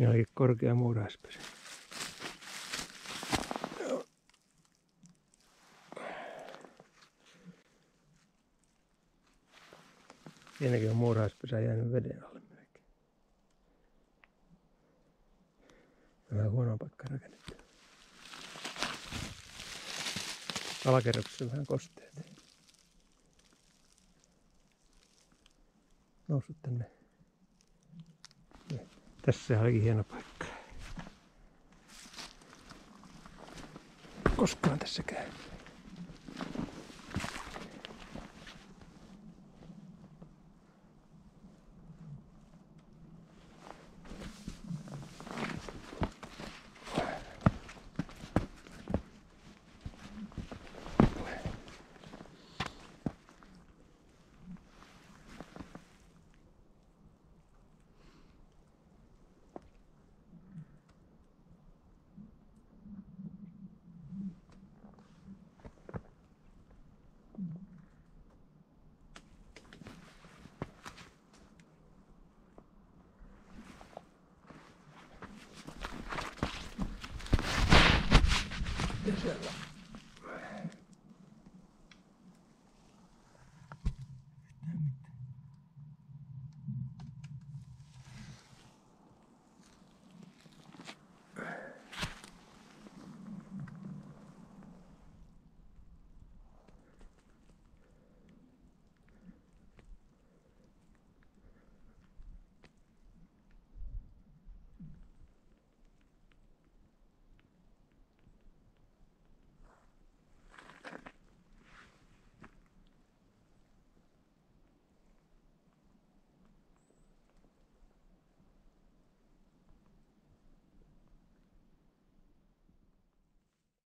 Siinä olikin korkea muurahaispesä. Siinäkin on muurahaispesä jäänyt veden alle melkein. Vähän huonoa paikkaa rakennettu. Alakerroksessa vähän kosteet. Noussut tänne. Tässä olikin hieno paikka. Koskaan tässä käy. Siellä